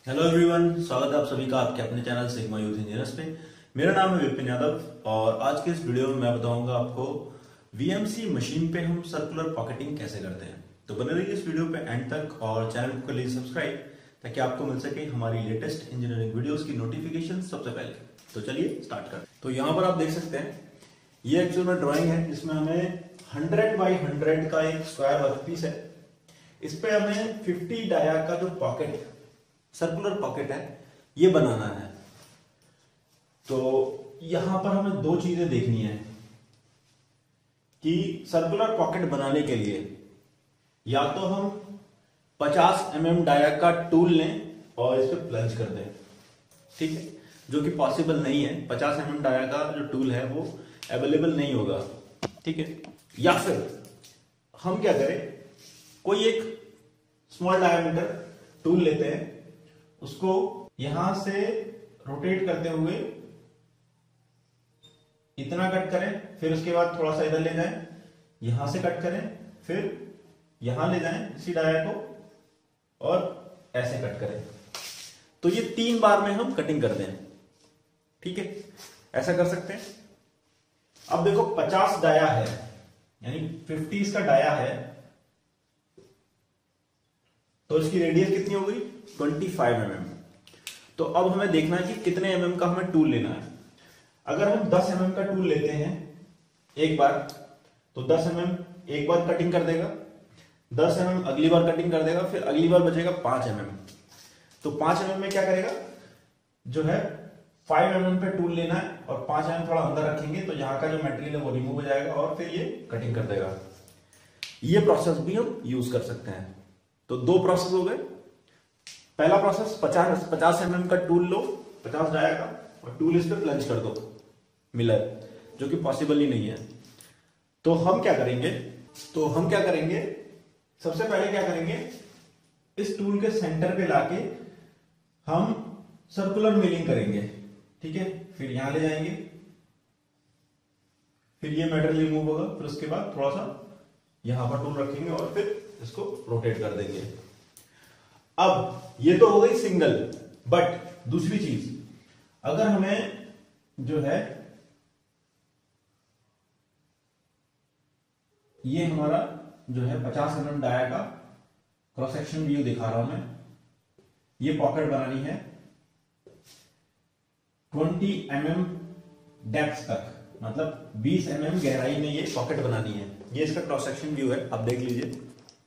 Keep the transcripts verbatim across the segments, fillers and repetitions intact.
Hello everyone, स्वागत है आप सभी का आपके अपने चैनल सिग्मा यूथ इंजीनियर्स पे। मेरा नाम है विपिन यादव और आज के इस वीडियो में मैं बताऊंगा आपको वीएमसी मशीन पे हम सर्कुलर पॉकेटिंग कैसे करते हैं। तो बने रहिए इस वीडियो पे एंड तक और चैनल को कर लीजिए सब्सक्राइब ताकि आपको मिल सके हमारी लेटेस्ट इंजीनियरिंग वीडियोस की नोटिफिकेशन सबसे पहले। तो चलिए स्टार्ट करते हैं। तो यहाँ पर आप देख सकते हैं ये एक्चुअल में ड्रॉइंग है जिसमें हमें हंड्रेड बाई हंड्रेड का एक स्क्वायर वर्कपीस है। इस पे हमें फिफ्टी डाया का जो पॉकेट सर्कुलर पॉकेट है ये बनाना है। तो यहां पर हमें दो चीजें देखनी है कि सर्कुलर पॉकेट बनाने के लिए या तो हम पचास एम एम डाया का टूल लें और इस पे प्लंज कर दें, ठीक है, जो कि पॉसिबल नहीं है। पचास एम एम डाया का जो टूल है वो अवेलेबल नहीं होगा, ठीक है। या फिर हम क्या करें, कोई एक स्मॉल डायमीटर टूल लेते हैं, उसको यहां से रोटेट करते हुए इतना कट करें, फिर उसके बाद थोड़ा सा इधर ले जाएं, यहां से कट करें, फिर यहां ले जाएं इसी डाया को और ऐसे कट करें। तो ये तीन बार में हम कटिंग कर दें, ठीक है, ऐसा कर सकते हैं। अब देखो पचास डाया है यानी फिफ्टी इसका डाया है, तो इसकी रेडियस कितनी हो गई पच्चीस एम एम। तो अब हमें देखना है कि कितने एम एम का हमें टूल लेना है। अगर हम दस एम एम का टूल लेते हैं एक बार, तो दस एम एम एक बार कटिंग कर देगा, दस एम एम अगली बार कटिंग कर देगा, फिर अगली बार बचेगा पांच एम एम। तो पांच एम एम में क्या करेगा, जो है फाइव एम एम पे टूल लेना है और पांच एम एम थोड़ा अंदर रखेंगे तो यहां का जो मटेरियल है वो रिमूव हो जाएगा और फिर ये कटिंग कर देगा। ये प्रोसेस भी हम यूज कर सकते हैं। तो दो प्रोसेस हो गए। पहला प्रोसेस पचास पचास एम एम का टूल लो, पचास डाया का, और टूल इस पे प्लंज कर दो मिलर, जो कि पॉसिबल ही नहीं है। तो हम क्या करेंगे तो हम क्या करेंगे सबसे पहले क्या करेंगे, इस टूल के सेंटर पे लाके हम सर्कुलर मिलिंग करेंगे, ठीक है। फिर यहां ले जाएंगे, फिर ये मटेरियल रिमूव होगा, फिर उसके बाद थोड़ा सा यहां पर टूल रखेंगे और फिर इसको रोटेट कर देंगे। अब ये तो हो गई सिंगल, बट दूसरी चीज, अगर हमें जो है ये हमारा जो है पचास एम एम डाया का क्रॉस सेक्शन व्यू दिखा रहा हूं मैं, ये पॉकेट बनानी है बीस एम एम डेप्थ तक, मतलब बीस एम एम गहराई में ये पॉकेट बनानी है। ये इसका क्रॉस सेक्शन व्यू है, आप देख लीजिए।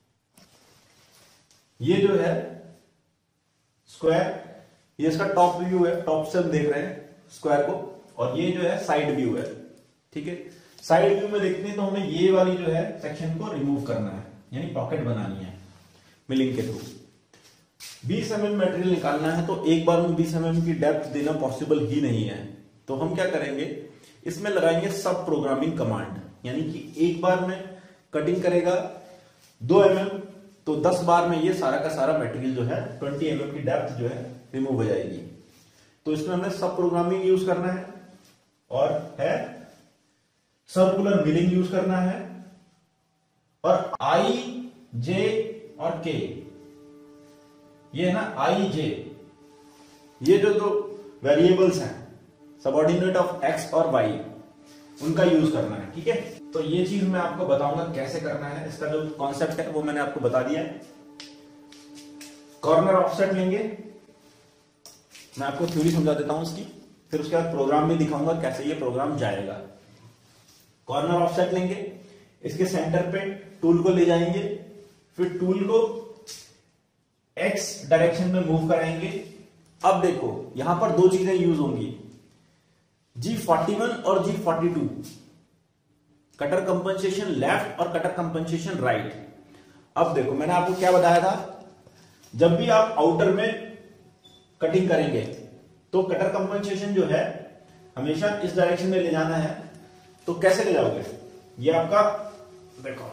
ये जो है स्क्वायर, ये इसका टॉप व्यू है, टॉप से हम देख रहे हैं स्क्वायर को, और ये जो है साइड व्यू है, ठीक है। साइड व्यू में देखते हैं तो हमें ये वाली जो है सेक्शन को रिमूव करना है, यानी पॉकेट बनानी है मिलिंग के थ्रू। बीस एम एम मटेरियल निकालना है तो एक बार में बीस एम एम की डेप्थ देना पॉसिबल ही नहीं है। तो हम क्या करेंगे, इसमें लगाएंगे सब प्रोग्रामिंग कमांड, यानी कि एक बार में कटिंग करेगा दो एम एम, तो दस बार में ये सारा का सारा मटेरियल जो है बीस एम एम की डेप्थ जो है रिमूव हो जाएगी। तो इसमें हमें सब प्रोग्रामिंग यूज करना है और है सर्कुलर मिलिंग यूज करना है, और आई जे और के, ये है ना आई जे, ये जो दो वेरिएबल्स हैं सबऑर्डिनेट ऑफ एक्स और वाई, उनका यूज करना है, ठीक है। तो ये चीज मैं आपको बताऊंगा कैसे करना है। इसका जो कॉन्सेप्ट है वो मैंने आपको बता दिया है। कॉर्नर ऑफसेट लेंगे, मैं आपको थ्योरी समझा देता हूं इसकी, फिर उसके बाद प्रोग्राम भी दिखाऊंगा कैसे ये प्रोग्राम जाएगा। कॉर्नर ऑफसेट लेंगे, इसके सेंटर पे टूल को ले जाएंगे, फिर टूल को एक्स डायरेक्शन में मूव कराएंगे। अब देखो यहां पर दो चीजें यूज होंगी, जी फोर्टी वन और G forty two, cutter compensation left और कटर कंपनसेशन राइट। अब देखो मैंने आपको क्या बताया था, जब भी आप आउटर में कटिंग करेंगे तो कटर कंपनसेशन जो है हमेशा इस डायरेक्शन में ले जाना है। तो कैसे ले जाओगे, ये आपका देखो,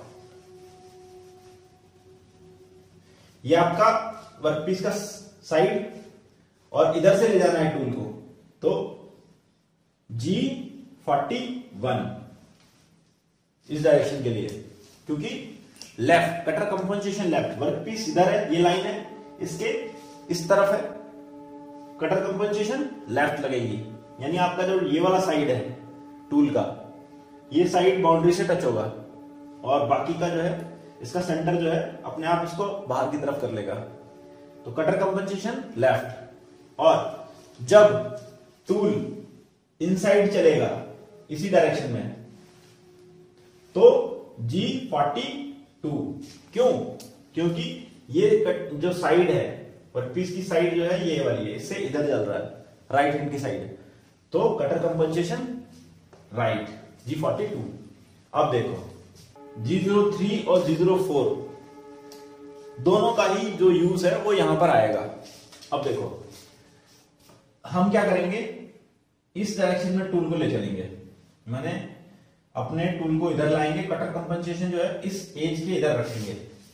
ये आपका वर्कपीस का साइड और इधर से ले जाना है टूल को, तो जी फोर्टी वन इस डायरेक्शन के लिए, क्योंकि left cutter compensation left, workpiece इधर है, ये लाइन है इसके इस तरफ है, कटर कंपनसेशन लेफ्ट लगेगी, यानी आपका जो ये वाला साइड है टूल का, ये साइड बाउंड्री से टच होगा और बाकी का जो है इसका सेंटर जो है अपने आप इसको बाहर की तरफ कर लेगा। तो कटर कंपनसेशन लेफ्ट। और जब टूल इनसाइड चलेगा इसी डायरेक्शन में तो जी फोर्टी टू। क्यों? क्योंकि ये जो साइड है वर्कपीस की साइड जो है ये वाली है, इससे इधर चल रहा है राइट हैंड की साइड, तो cutter compensation right G forty two. अब देखो जी ज़ीरो थ्री और जी ज़ीरो फोर दोनों का ही जो यूज है वो यहां पर आएगा। अब देखो हम क्या करेंगे, इस डायरेक्शन में टूल को ले चलेंगे, माने अपने टूल को इधर लाएंगे, कटर कंपनसेशन जो है इस एज के इधर रखेंगे।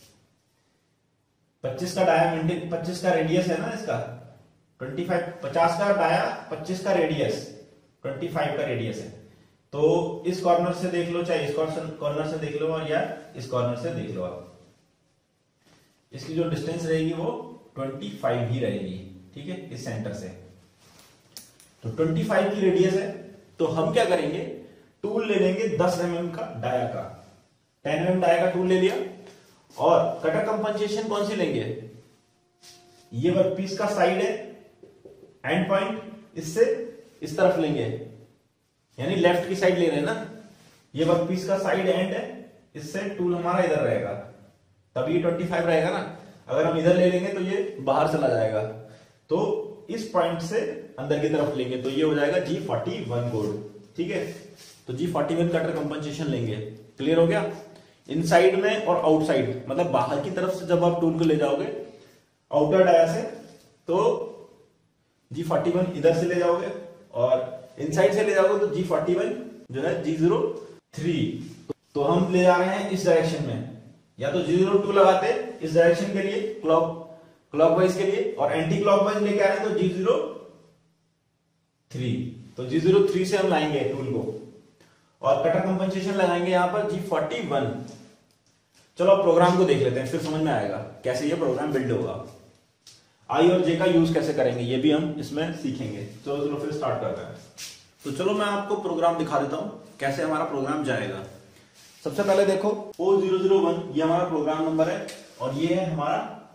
पच्चीस का डाया मेंटेन, पच्चीस का रेडियस है ना इसका, पच्चीस, पचास का डाया, पच्चीस का रेडियस, पच्चीस का रेडियस है। तो इस कॉर्नर से देख लो, चाहे इस कॉर्नर से देख लो और या इस कॉर्नर से देख लो आप, इसकी जो डिस्टेंस रहेगी वो पच्चीस ही रहेगी, ठीक है, इस सेंटर से। तो पच्चीस की रेडियस है, तो हम क्या करेंगे, टूल ले लेंगे दस एम एम का डाया का, दस एम एम डाया का टूल ले लिया और कटर कंपनसेशन कौन सी लेंगे, ये वर्कपीस का साइड है, एंड पॉइंट इससे इस तरफ लेंगे, यानी लेफ्ट की साइड ले रहे हैं ना, ये वर्कपीस का साइड एंड है, इससे टूल हमारा इधर रहेगा, तभी ये पच्चीस रहेगा ना। अगर हम इधर ले लेंगे तो ये बाहर चला जाएगा, तो इस पॉइंट से अंदर की तरफ लेंगे तो ये हो जाएगा जी फोर्टी वन कोड, ठीक है। तो G forty one cutter compensation लेंगे। क्लियर हो गया? इनसाइड में और आउटसाइड, मतलब बाहर की तरफ से जब आप टूल को ले जाओगे आउटर डाया से, तो जी फोर्टी वन इधर से ले जाओगे और इनसाइड से ले जाओगे तो जी फोर्टी वन जो है जी ज़ीरो थ्री। तो हम ले जा रहे हैं इस डायरेक्शन में, या तो जी ज़ीरो टू लगाते इस डायरेक्शन के लिए, क्लॉक क्लॉकवाइज के लिए, और एंटी क्लॉकवाइज लेके आ रहे हैं तो जी ज़ीरो थ्री। तो जी ज़ीरो थ्री से हम लाएंगे टूल को और कटर कंपनसेशन लगाएंगे यहां पर जी फोर्टी वन। चलो अब प्रोग्राम को देख लेते हैं, फिर समझ में आएगा कैसे ये प्रोग्राम बिल्ड होगा। आई और जे का यूज कैसे करेंगे ये भी हम इसमें सीखेंगे। चलो चलो फिर स्टार्ट करते हैं। तो चलो मैं आपको प्रोग्राम दिखा देता हूं कैसे हमारा प्रोग्राम जाएगा। सबसे पहले देखो ओ ज़ीरो ज़ीरो वन ये हमारा प्रोग्राम नंबर है और ये है हमारा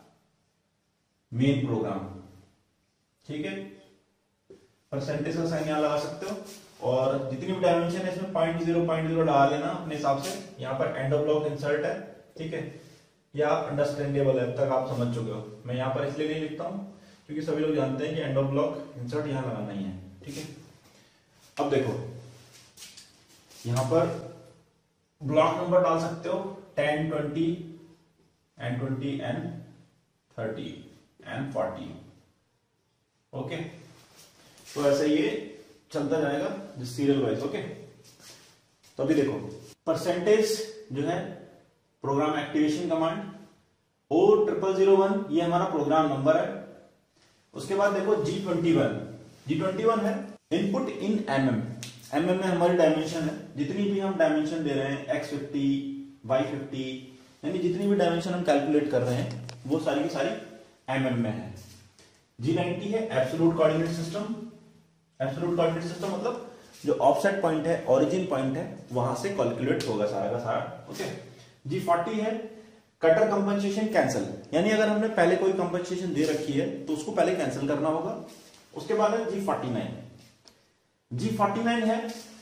मेन प्रोग्राम, ठीक है। परसेंटेज का साइन यहां लगा सकते हो और जितनी भी डायमेंशन है इसमें पॉइंट जीरो पॉइंट जीरो डाल लेना अपने हिसाब से। यहाँ पर एंड ऑफ ब्लॉक इंसर्ट है, ठीक है, या अंडरस्टैंडेबल है, अब तक आप समझ चुके हो। मैं यहाँ पर इसलिए नहीं लिखता हूँ क्योंकि सभी लोग जानते हैं कि एंड ऑफ ब्लॉक इंसर्ट यहाँ लगाना ही है, ठीक है। अब देखो यहाँ पर ब्लॉक नंबर डाल सकते हो ten twenty and twenty and thirty and forty, okay. तो ऐसे ये चलता जाएगा सीरियल वाइज, ओके। तो अभी देखो परसेंटेज जो है program activation command O triple zero one ये हमारा प्रोग्राम नंबर है। उसके बाद देखो G twenty one G twenty one है input in M M M M में हमारी डायमेंशन है। जितनी भी हम डायमेंशन दे रहे हैं एक्स फिफ्टी वाई फिफ्टी यानी जितनी भी डायमेंशन हम कैलकुलेट कर रहे हैं वो सारी की सारी एम एम में है। जी नाइंटी है absolute coordinate system. Absolute coordinate system मतलब जो ऑफसेट पॉइंट है, ओरिजिन पॉइंट है, वहां से कैलकुलेट होगा सारा का सारा, ओके। जी फोर्टी है कटर कंपनसेशन कैंसिल, यानी अगर हमने पहले कोई कंपनसेशन दे रखी है तो उसको पहले कैंसिल करना होगा। उसके बाद है G forty nine G forty nine है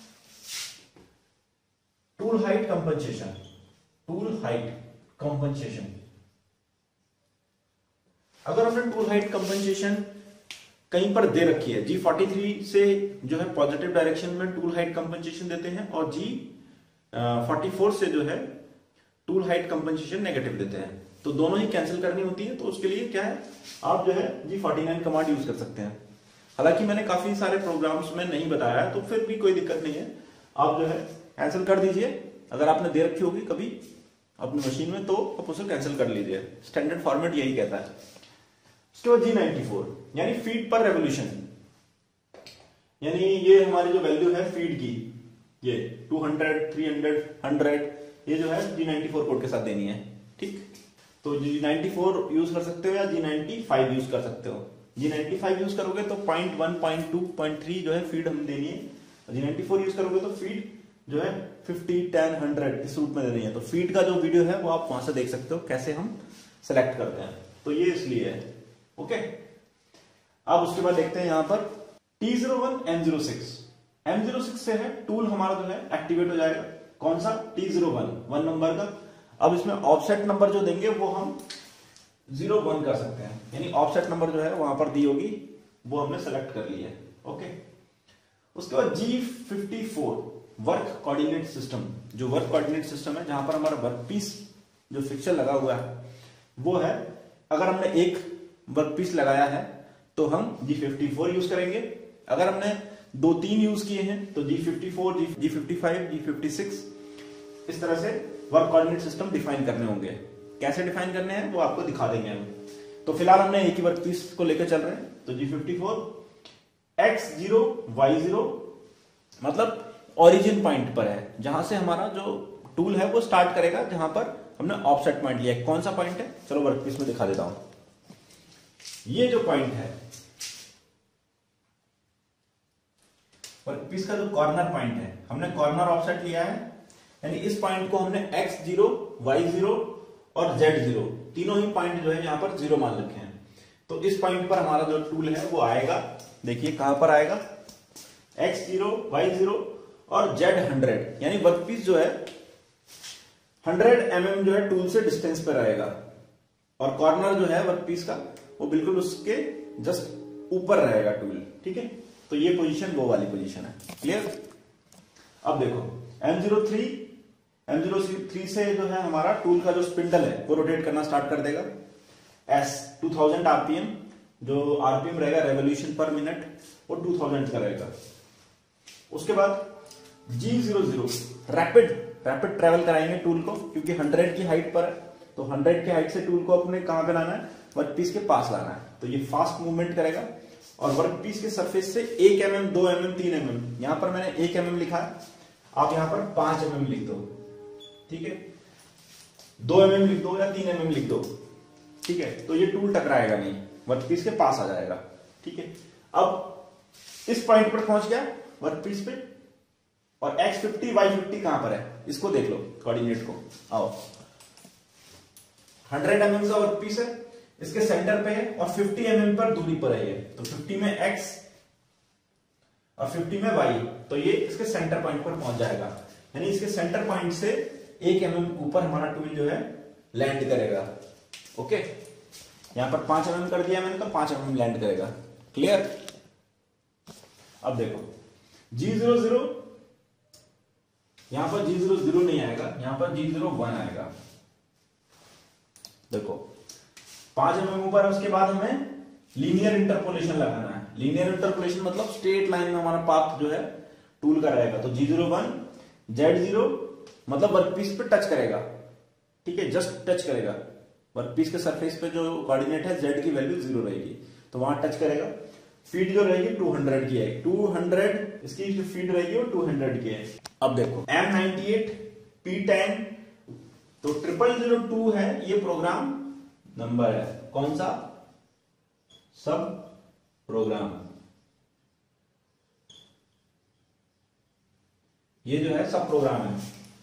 tool height compensation. Tool height compensation अगर हमने टूल हाइट कंपनसेशन कहीं पर दे रखी है, जी फोर्टी थ्री से जो है पॉजिटिव डायरेक्शन में टूल हाइट कंपनसेशन देते हैं और जी फोर्टी फोर से जो है टूल हाइट कंपनसेशन नेगेटिव देते हैं, तो दोनों ही कैंसिल करनी होती है। तो उसके लिए क्या है, आप जो है G forty nine command use कर सकते हैं। हालांकि मैंने काफी सारे प्रोग्राम्स में नहीं बताया तो फिर भी कोई दिक्कत नहीं है, आप जो है कैंसिल कर दीजिए। अगर आपने दे रखी होगी कभी अपनी मशीन में तो आप उसे कैंसिल कर लीजिए, स्टैंडर्ड फॉर्मेट यही कहता है। उसके बाद जी नाइंटी फोर यानी फीट पर रेवोल्यूशन, यानी ये हमारी जो वैल्यू है फीट की, ये two hundred, three hundred, hundred ये जो है जी नाइंटी फोर कोड के साथ देनी है, ठीक। तो जी नाइंटी फोर यूज कर सकते हो या जी नाइंटी फाइव यूज कर सकते हो, जी नाइन्टी फाइव यूज करोगे तो point one point two point three जो है फीड हम देनी है। जी नाइन्टी फोर यूज करोगे तो फीड जो है फिफ्टी टेन हंड्रेड इस रूप में देनी है। तो फीड का जो वीडियो है वो आप वहां से देख सकते हो कैसे हम सेलेक्ट करते हैं। तो ये इसलिए है। ओके, अब उसके बाद देखते हैं यहां पर T zero one M zero six M zero six से है टूल हमारा जो है एक्टिवेट हो जाएगा। कौन सा? T zero one one number का। अब इसमें ऑफसेट नंबर जो देंगे वो हम जीरो वन कर सकते हैं, यानी ऑफसेट नंबर जो है वहां पर दी होगी वो हमने सेलेक्ट कर ली है। ओके, उसके बाद G fifty four work coordinate system, जो वर्क कोऑर्डिनेट सिस्टम है जहां पर हमारा वर्क पीस जो फिक्सर लगा हुआ है वो है। अगर हमने एक वर्क पीस लगाया है तो हम जी फिफ्टी फोर यूज करेंगे। अगर हमने दो तीन यूज किए हैं तो G fifty four, G fifty five, G fifty six इस तरह से वर्क कोऑर्डिनेट सिस्टम डिफाइन करने होंगे। कैसे डिफाइन करने हैं वो आपको दिखा देंगे हम। तो फिलहाल हमने एक ही वर्क पीस को लेकर चल रहे हैं। तो G fifty four X zero Y zero मतलब ओरिजिन पॉइंट पर है, जहां से हमारा जो टूल है वो स्टार्ट करेगा, जहां पर हमने ऑफसेट पॉइंट लिया है। कौन सा पॉइंट है? चलो वर्कपीस में दिखा देता हूं। ये जो पॉइंट है वर्कपीस का जो कॉर्नर पॉइंट है, हमने कॉर्नर ऑफसेट लिया है, यानी इस पॉइंट को हमने एक्स जीरो, वाई जीरो और जेड जीरो तीनों ही पॉइंट जो है यहां पर जीरो मान रखे हैं। तो इस पॉइंट पर हमारा जो टूल है वो आएगा। देखिए कहां पर आएगा? एक्स जीरो, वाई जीरो और जेड हंड्रेड, यानी वर्कपीस जो है हंड्रेड एम एम जो है टूल से डिस्टेंस पर रहेगा और कॉर्नर जो है वर्कपीस का वो बिल्कुल उसके जस्ट ऊपर रहेगा टूल। ठीक है, तो ये पोजीशन वो वाली पोजीशन है। क्लियर? अब देखो M zero three M zero three से जो है हमारा टूल का जो स्पिंडल है वो रोटेट करना स्टार्ट कर देगा। एस टू थाउजेंड आरपीएम, जो आरपीएम रहेगा रेवोल्यूशन पर मिनट, वो टू थाउजेंड का रहेगा। उसके बाद G zero zero rapid rapid travel कराएंगे टूल को, क्योंकि हंड्रेड की हाइट पर है। तो हंड्रेड की हाइट से टूल को अपने कहां पे लाना है? वर्कपीस के पास लाना है। तो ये फास्ट मूवमेंट करेगा और वर्कपीस के सरफेस से एक एम एम, दो एम एम, तीन एम एम, यहां पर मैंने एक एम एम लिखा है, आप यहां पर पांच एम एम लिख दो। ठीक है, दो एम एम लिख दो या तीन एम एम लिख दो। ठीक है, तो ये टूल टकराएगा नहीं, वर्कपीस के पास आ जाएगा। ठीक है, अब इस पॉइंट पर पहुंच गया वर्कपीस पे, और एक्स फिफ्टी, वाई फिफ्टी कहां पर है इसको देख लो, कोऑर्डिनेट को। आओ, हंड्रेड एम एम का वर्कपीस है, इसके सेंटर पे है और फिफ्टी एम एम पर दूरी पर है ये। तो फिफ्टी में एक्स और फिफ्टी में वाई, तो ये इसके सेंटर पॉइंट पर पहुंच जाएगा, यानी इसके सेंटर पॉइंट से एक एम एम ऊपर हमारा टूल जो है लैंड करेगा। ओके, यहां पर पांच एम एम कर दिया मैंने, तो पांच एम एम लैंड करेगा। क्लियर? अब देखो जी जीरो जीरो, यहां पर जी जीरो जीरो नहीं आएगा, यहां पर जी जीरो वन आएगा। देखो पांच एम एम ऊपर है, उसके बाद हमें लीनियर इंटरपोलेशन लगाना है। लीनियर इंटरपोलेशन मतलब स्ट्रेट लाइन में हमारा पाथ जो है टूल का रहेगा। तो G zero one, Z zero मतलब वर्कपीस पे टच करेगा। ठीक है, जस्ट टच करेगा वर्कपीस के सरफेस पे, जो कोऑर्डिनेट है जेड की वैल्यू जीरो रहेगी, तो वहां टच करेगा। फीड जो रहेगी टू हंड्रेड की है, टू हंड्रेड इसकी जो फीड रहेगी वो टू हंड्रेड की है। अब देखो M ninety eight, P ten, तो ट्रिपल जीरो टू है, ये प्रोग्राम नंबर है। कौन सा? सब प्रोग्राम, ये जो है सब प्रोग्राम है।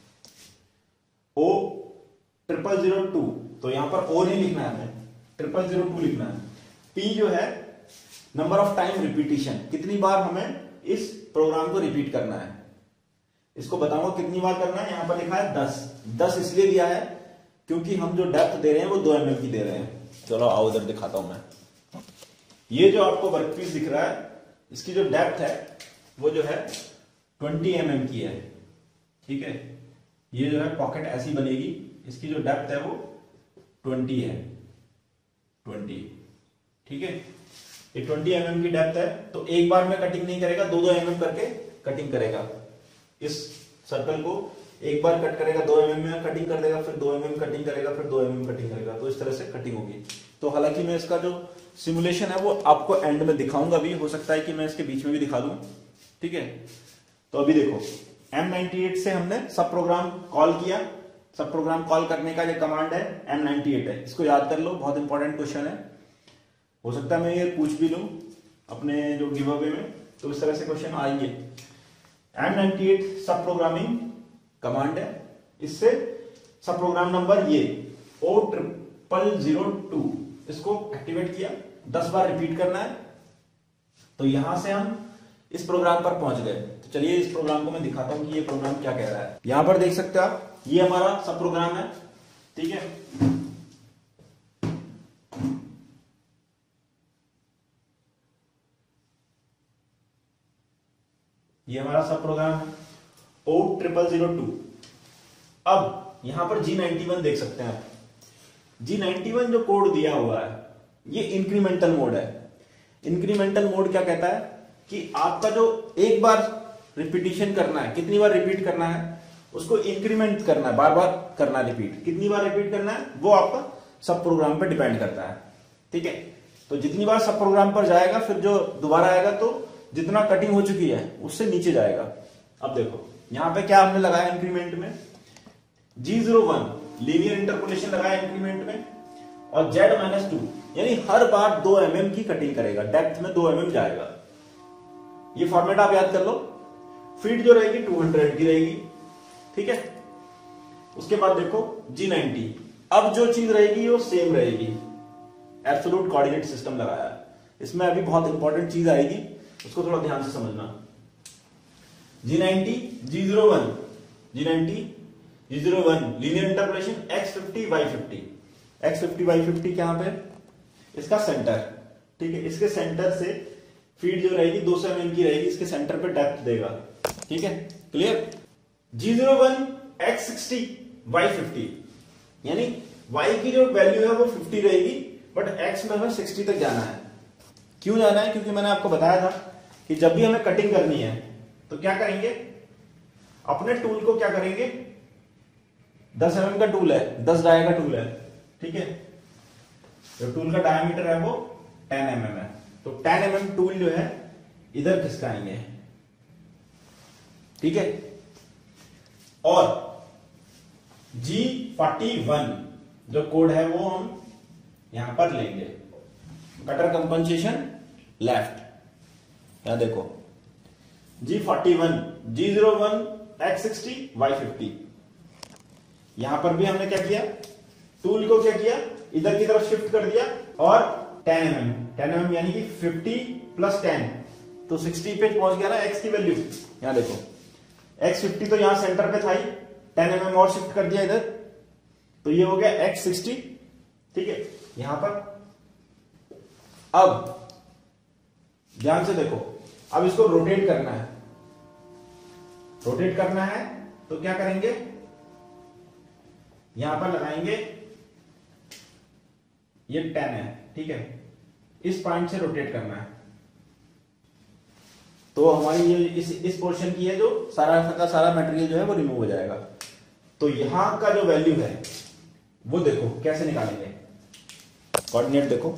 ओ ट्रिपल जीरो टू, तो यहां पर ओ नहीं लिखना है हमें, ट्रिपल जीरो टू लिखना है। पी जो है नंबर ऑफ टाइम रिपीटिशन, कितनी बार हमें इस प्रोग्राम को रिपीट करना है, इसको बताऊंगा कितनी बार करना है। यहां पर लिखा है दस। दस इसलिए दिया है क्योंकि हम जो डेप्थ दे रहे हैं वो दो एम एम की दे रहे हैं। चलो आओ उधर दिखाता हूं मैं। ये जो आपको वर्कपीस दिख रहा है, इसकी जो डेप्थ है वो जो है ट्वेंटी एम एम की है। ठीक है, ये जो है पॉकेट ऐसी बनेगी, इसकी जो डेप्थ है वो ट्वेंटी है, ट्वेंटी। ठीक है, ये ट्वेंटी एम एम की डेप्थ है। तो एक बार में कटिंग नहीं करेगा, दो दो एम एम करके कटिंग करेगा। इस सर्कल को एक बार कट करेगा, दो एम एम में कटिंग कर देगा, फिर दो एम एम कटिंग करेगा, फिर दो एम एम कटिंग करेगा। तो इस तरह से कटिंग होगी। तो हालांकि मैं इसका जो सिमुलेशन है वो आपको एंड में दिखाऊंगा भी, हो सकता है कि मैं इसके बीच में भी दिखा दूं। ठीक है, तो अभी देखो एम नाइन्टी एट से हमने सब प्रोग्राम कॉल किया। सब प्रोग्राम कॉल करने का जो कमांड है एम नाइन्टी एट है, इसको याद कर लो, बहुत इंपॉर्टेंट क्वेश्चन है। हो सकता है मैं ये पूछ भी लूं अपने जो गिव अवे में, तो इस तरह से क्वेश्चन आएंगे। M ninety eight sub programming command है, इससे सब प्रोग्राम नंबर ये ओ ट्रिपल जीरो टू इसको एक्टिवेट किया, दस बार रिपीट करना है, तो यहां से हम इस प्रोग्राम पर पहुंच गए। तो चलिए इस प्रोग्राम को मैं दिखाता हूं कि ये प्रोग्राम क्या कह रहा है। यहां पर देख सकते हो आप, ये हमारा सब प्रोग्राम है, ठीक है। ये हमारा सब प्रोग्राम है ओ ट्रिपल जीरो टू। अब यहां पर जी नाइंटी वन देख सकते हैं आप, जी नाइंटी वन जो कोड दिया हुआ है ये इंक्रीमेंटल मोड है। इंक्रीमेंटल मोड क्या कहता है कि आपका जो एक बार रिपीटिशन करना है, कितनी बार रिपीट करना है, उसको इंक्रीमेंट करना है, बार बार करना है रिपीट, कितनी बार रिपीट करना है वो आपका सब प्रोग्राम पर डिपेंड करता है, ठीक है। तो जितनी बार सब प्रोग्राम पर जाएगा, फिर जो दोबारा आएगा तो जितना कटिंग हो चुकी है उससे नीचे जाएगा। अब देखो यहां पे क्या हमने लगाया इंक्रीमेंट में, G zero one linear interpolation लगाया इंक्रीमेंट में, और जेड माइनस टू यानी हर बार दो एम एम की कटिंग करेगा, डेप्थ में दो एम एम जाएगा। ये फॉर्मेट आप याद कर लो। फीड जो रहेगी टू हंड्रेड की रहेगी, ठीक है। उसके बाद देखो जी नाइंटी, अब जो चीज रहेगी वो सेम रहेगी, एब्सोल्यूट कोऑर्डिनेट सिस्टम लगाया। इसमें अभी बहुत इंपॉर्टेंट चीज आएगी, उसको थोड़ा ध्यान से समझना। G ninety G zero one G ninety G zero one linear interpolation X fifty Y fifty, X fifty Y fifty क्या पे इसका सेंटर, ठीक है। इसके सेंटर से फीड जो रहेगी दो सौ एम एम की रहेगी, इसके सेंटर पे डेप्थ देगा, ठीक है, clear. G zero one X sixty Y fifty यानी वाई की जो वैल्यू है वो फिफ्टी रहेगी, बट एक्स में हमें सिक्सटी तक जाना है। क्यों जाना है? क्योंकि मैंने आपको बताया था कि जब भी हमें कटिंग करनी है तो क्या करेंगे, अपने टूल को क्या करेंगे, दस एम एम का टूल है, दस डाई का टूल है, ठीक है। जो टूल का डायमीटर है वो टेन एम एम है, तो टेन एम एम टूल जो है इधर खिसकाएंगे, ठीक है। और जी फोर्टी वन जो कोड है वो हम यहां पर लेंगे, कटर कंपनसेशन लेफ्ट, यहां देखो G forty one G zero one X sixty Y fifty. यहां पर भी हमने क्या किया, टूल को क्या किया, इधर की तरफ शिफ्ट कर दिया, और ten M M ten M M यानी कि फिफ्टी प्लस टेन, तो सिक्सटी पे पहुंच गया ना एक्स की वैल्यू। यहां देखो एक्स फिफ्टी तो यहां सेंटर पे था ही, टेन एम एम और शिफ्ट कर दिया इधर, तो ये हो गया एक्स सिक्सटी, ठीक है। यहां पर अब ध्यान से देखो, अब इसको रोटेट करना है, रोटेट करना है तो क्या करेंगे, यहां पर लगाएंगे, ये टेन है, ठीक है, इस पॉइंट से रोटेट करना है, तो हमारी ये इस इस पोर्शन की है जो सारा का सारा मटेरियल जो है वो रिमूव हो जाएगा। तो यहां का जो वैल्यू है वो देखो कैसे निकालेंगे, कोऑर्डिनेट देखो,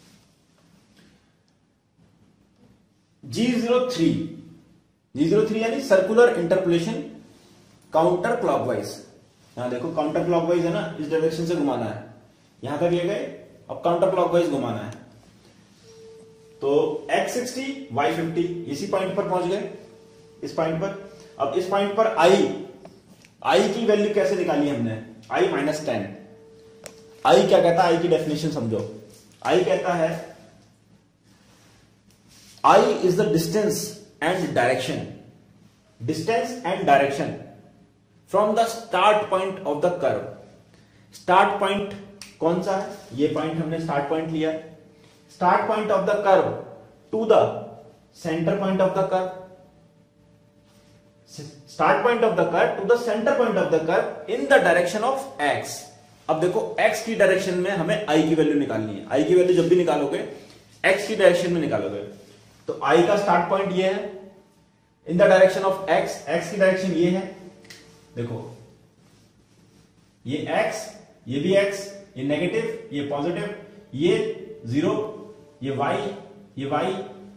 G zero three G zero three यानी सर्कुलर इंटरपोलेशन काउंटर क्लॉकवाइज। यहां देखो काउंटर क्लॉकवाइज है ना, इस डायरेक्शन से घुमाना है, यहां तक ले गए, अब काउंटर क्लॉकवाइज घुमाना है, तो एक्स सिक्सटी वाई फिफ्टी इसी पॉइंट पर पहुंच गए, इस पॉइंट पर। अब इस पॉइंट पर आई आई की वैल्यू कैसे निकाली हमने, आई माइनस टेन। आई क्या कहता है, आई की डेफिनेशन समझो, आई कहता है I is the distance and direction, distance and direction from the start point of the curve. Start point कौन सा है, ये पॉइंट हमने स्टार्ट पॉइंट लिया, start point of the curve to the centre point of the curve, start point of the curve to the centre point of the curve in the direction of X. अब देखो x की direction में हमें i की value निकालनी है, i की value जब भी निकालोगे x की डायरेक्शन में निकालोगे, तो i का स्टार्ट पॉइंट ये है in the direction of x, x की डायरेक्शन ये है, देखो ये x, ये भी x, ये नेगेटिव, ये पॉजिटिव, ये जीरो, ये y, ये y,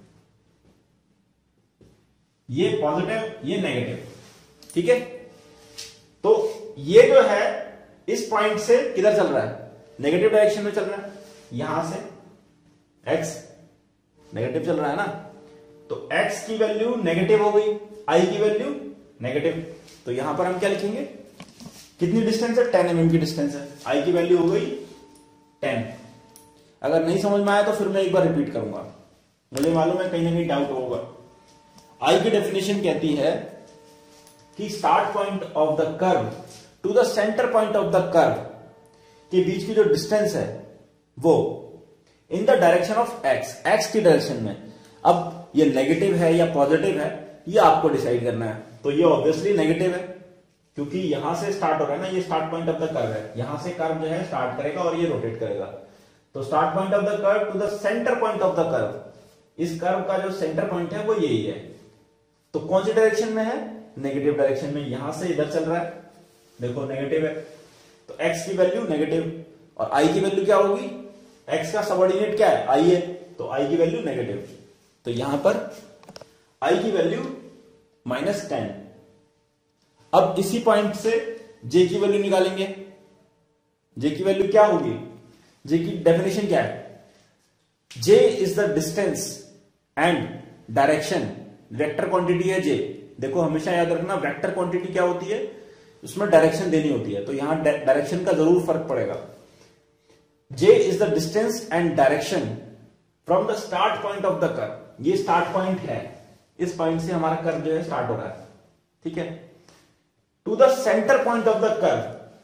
ये पॉजिटिव, ये नेगेटिव, ठीक है। तो ये जो है इस पॉइंट से किधर चल रहा है, नेगेटिव डायरेक्शन में चल रहा है, यहां से x नेगेटिव चल रहा है ना, तो x की वैल्यू नेगेटिव हो गई, i की वैल्यू नेगेटिव, तो यहां पर हम क्या लिखेंगे, कितनी डिस्टेंस है, टेन एम एम की डिस्टेंस है, i की वैल्यू हो गई टेन। अगर नहीं समझ में आया तो फिर मैं एक बार रिपीट करूंगा, मुझे मालूम है कहीं ना कहीं डाउट होगा। i की डेफिनेशन कहती है कि start point of the curve to the centre point of the curve के बीच की जो डिस्टेंस है वो in the direction of x, x की डायरेक्शन में। अब ये नेगेटिव है या पॉजिटिव है ये आपको डिसाइड करना है, तो ये ऑब्वियसली नेगेटिव है क्योंकि यहां से स्टार्ट हो रहा है ना, ये start point of the curve है, यहां से कर्व जो है स्टार्ट करेगा और ये रोटेट करेगा, तो start point of the curve to the centre point of the curve, इस कर्व का जो सेंटर पॉइंट है वो यही है। तो कौन सी डायरेक्शन में है, नेगेटिव डायरेक्शन में, यहां से इधर चल रहा है, देखो नेगेटिव है, तो x की वैल्यू नेगेटिव और i की वैल्यू क्या होगी, x का सबऑर्डिनेट क्या है, i है, तो i की वैल्यू नेगेटिव, तो यहां पर i की वैल्यू माइनस टेन। अब इसी पॉइंट से j की वैल्यू निकालेंगे, j की वैल्यू क्या होगी, j की डेफिनेशन क्या है, j is the distance and direction, vector quantity है j। देखो हमेशा याद रखना वेक्टर क्वांटिटी क्या होती है, उसमें डायरेक्शन देनी होती है, तो यहां डायरेक्शन का जरूर फर्क पड़ेगा। j is the distance and direction from the start point of the curve, ये स्टार्ट पॉइंट है, इस पॉइंट से हमारा कर्व जो है स्टार्ट हो रहा है, ठीक है, to the centre point of the curve,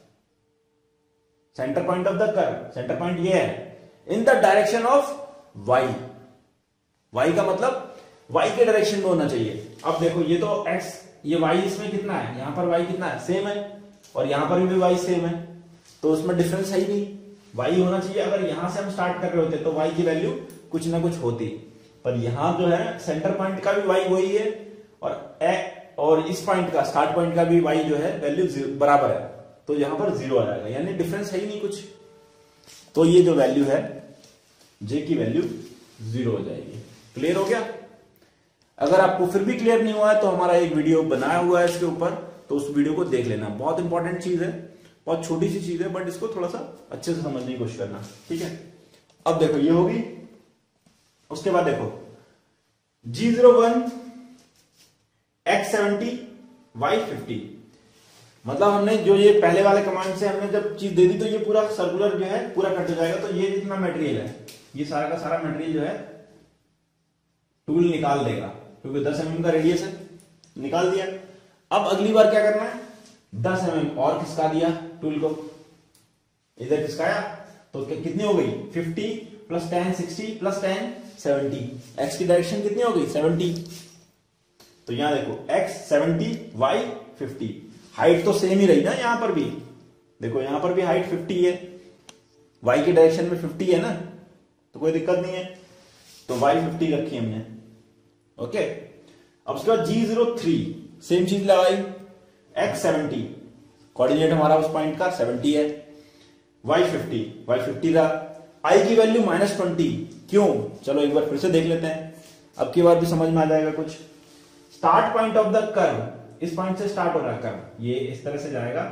centre point of the curve, centre point ये है, in the direction of y, y का मतलब y के डायरेक्शन में होना चाहिए। अब देखो ये तो x, ये y इसमें कितना है, यहां पर y कितना है, सेम है, और यहां पर भी y सेम है, तो उसमें डिफरेंस है ही नहीं, y होना चाहिए। अगर यहां से हम स्टार्ट कर रहे होते तो y की वैल्यू कुछ ना कुछ होती, पर यहां जो है सेंटर पॉइंट का भी y वही है और ए, और इस पॉइंट का स्टार्ट पॉइंट का भी y जो है वैल्यू बराबर है, तो यहां पर जीरो आ जाएगा, यानी डिफरेंस है ही नहीं कुछ, तो ये जो वैल्यू है j की वैल्यू जीरो हो जाएगी। क्लियर हो गया? अगर आपको फिर भी क्लियर नहीं हुआ है तो हमारा एक वीडियो बनाया हुआ है इसके ऊपर, तो उस वीडियो को देख लेना, बहुत इंपॉर्टेंट चीज है, बहुत छोटी सी चीज है, बट इसको थोड़ा सा अच्छे से समझने की कोशिश करना, ठीक है। अब देखो ये होगी, उसके बाद देखो G zero one X seventy Y fifty, मतलब हमने जो ये पहले वाले कमांड से हमने जब चीज दे दी तो ये पूरा सर्कुलर जो है पूरा कट हो जाएगा, तो ये जितना मटेरियल है ये सारा का सारा मटेरियल जो है टूल निकाल देगा, क्योंकि दस एम एम का रेडियस है, निकाल दिया। अब अगली बार क्या करना है, दस एम एम और खिसका दिया टूल को, इधर खिसकाया तो कितनी हो गई, fifty plus ten sixty plus ten seventy, X की डायरेक्शन कितनी हो गई, सेवेंटी, तो यहां देखो X seventy Y fifty, height तो सेम ही रही ना, यहां पर भी देखो, यहां पर भी हाइट फिफ्टी है, वाई की डायरेक्शन में फिफ्टी है ना, तो कोई दिक्कत नहीं है, तो वाई फिफ्टी रखी हमने, ओके। अब उसके बाद जी जीरो थ्री सेम चीज लगाई, एक्स सेवेंटी, कोऑर्डिनेट हमारा उस पॉइंट का सेवेंटी है, वाई फिफ्टी, वाई फिफ्टी रहा, आई की वैल्यू माइनस ट्वेंटी, क्यों, चलो एक बार फिर से देख लेते हैं, अब की बार भी समझ में आ जाएगा कुछ। Start point of the curve, इस पॉइंट से स्टार्ट हो रहा है कर्व, ये इस तरह से जाएगा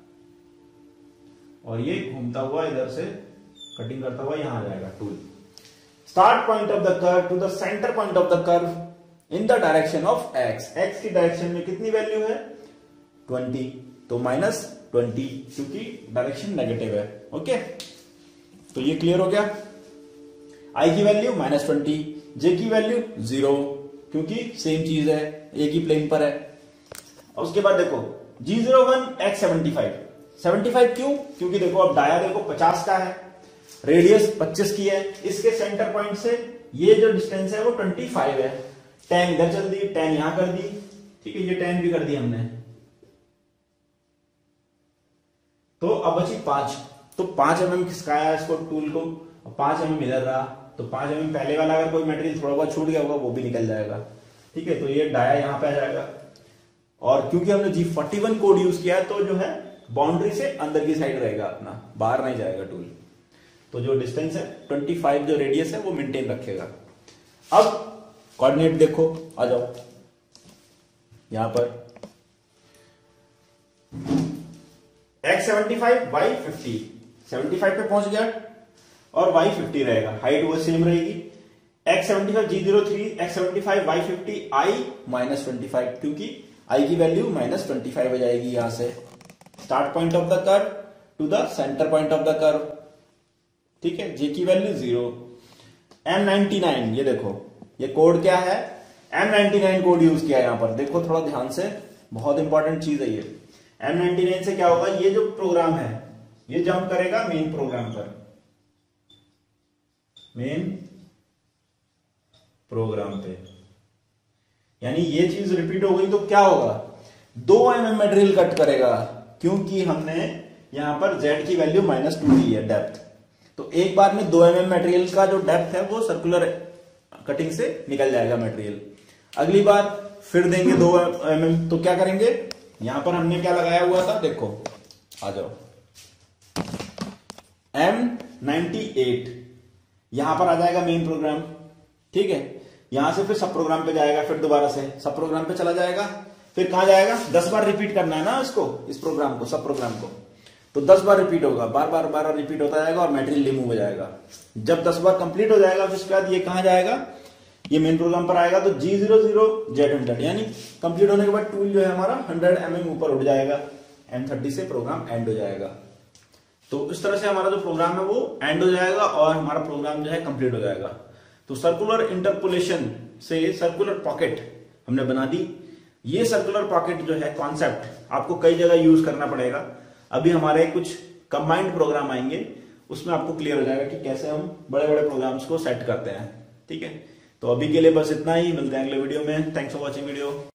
और ये घूमता हुआ इधर से कटिंग करता हुआ यहां आ जाएगा tool. Start point of the curve to the centre point of the curve in the direction of x, x की डायरेक्शन में कितनी वैल्यू है, ट्वेंटी, तो माइनस ट्वेंटी, क्योंकि डायरेक्शन नेगेटिव है, ओके। तो ये क्लियर हो गया, i की वैल्यू माइनस ट्वेंटी, j की वैल्यू जीरो, क्योंकि सेम चीज है, एक ही प्लेन पर है। और उसके बाद देखो G zero one X seventy five, seventy five क्यों, क्योंकि देखो अब डाया देखो पचास का है, रेडियस पच्चीस की है, इसके सेंटर पॉइंट से ये जो डिस्टेंस है वो पच्चीस है, टेन इधर चल दी, टेन यहां कर दी, ठीक है, ये टेन भी कर दी हमने, तो अब बची पांच, तो पांच एम एम खिसकाया इसको टूल को, पांच एम एम इधर रहा, तो पांच एम एम पहले वाला अगर कोई मटेरियल थोड़ा बहुत छूट गया होगा वो भी निकल जाएगा, ठीक है, तो ये डाया यहां पे आ जाएगा। और क्योंकि हमने G forty one code use किया है तो जो है बाउंड्री से अंदर की साइड रहेगा अपना, बाहर नहीं जाएगा टूल, तो जो डिस्टेंस है पच्चीस जो रेडियस है वो मेंटेन रखेगा। अब कोऑर्डिनेट देखो, आ जाओ यहां पर X seventy five Y fifty, seventy five पे पहुंच गया और वाई फिफ्टी रहेगा, हाइट वो सेम रहेगी, X seventy five G zero three X seventy five Y fifty I minus twenty five, क्योंकि आई की वैल्यू माइनस ट्वेंटी फाइव हो जाएगी यहां से start point of the curve to the centre point of the curve. ठीक है, J की value zero. M ninety nine, ये देखो ये कोड क्या है, M ninety nine code use किया है यहां पर, देखो थोड़ा ध्यान से, बहुत इंपॉर्टेंट चीज है ये। एम नाइनटी नाइन से क्या होगा, ये जो प्रोग्राम है ये जंप करेगा मेन प्रोग्राम पर, मेन प्रोग्राम पे, यानी ये चीज रिपीट हो गई तो क्या होगा, दो एम एम मटेरियल कट करेगा, क्योंकि हमने यहां पर जेड की वैल्यू माइनस टू दी है डेप्थ। तो एक बार में दो एम एम मटेरियल का जो डेप्थ है वो सर्कुलर कटिंग से निकल जाएगा मटेरियल। अगली बार फिर देंगे दो एम एम, तो क्या करेंगे, यहां पर हमने क्या लगाया हुआ था, देखो आ जाओ, एम नाइनटी एट यहां पर आ जाएगा मेन प्रोग्राम। ठीक है, यहां से फिर सब प्रोग्राम पे जाएगा, फिर दोबारा से सब प्रोग्राम पे चला जाएगा, फिर कहां जाएगा, दस बार रिपीट करना है ना इसको, इस प्रोग्राम को, सब प्रोग्राम को, तो दस बार रिपीट होगा, बार बार बार रिपीट होता जाएगा और मटेरियल रिमूव हो जाएगा। जब दस बार कंप्लीट हो जाएगा फिर उसके बाद ये कहां जाएगा, ये मेन प्रोग्राम पर आएगा, तो G zero zero Z hundred, यानी कंप्लीट होने के बाद टूल जो है हमारा हंड्रेड एम एम ऊपर उठ जाएगा, एम थर्टी से प्रोग्राम एंड हो जाएगा। तो इस तरह से हमारा जो प्रोग्राम है वो एंड हो जाएगा और हमारा प्रोग्राम जो है कंप्लीट हो जाएगा। तो सर्कुलर इंटरपोलेशन से सर्कुलर पॉकेट हमने बना दी। ये सर्कुलर पॉकेट जो है कॉन्सेप्ट आपको कई जगह यूज करना पड़ेगा। अभी हमारे कुछ कंबाइंड प्रोग्राम आएंगे, उसमें आपको क्लियर हो जाएगा कि कैसे हम बड़े बड़े प्रोग्राम्स को सेट करते हैं। ठीक है, तो अभी के लिए बस इतना ही, मिलते हैं अगले वीडियो में। Thanks for watching video.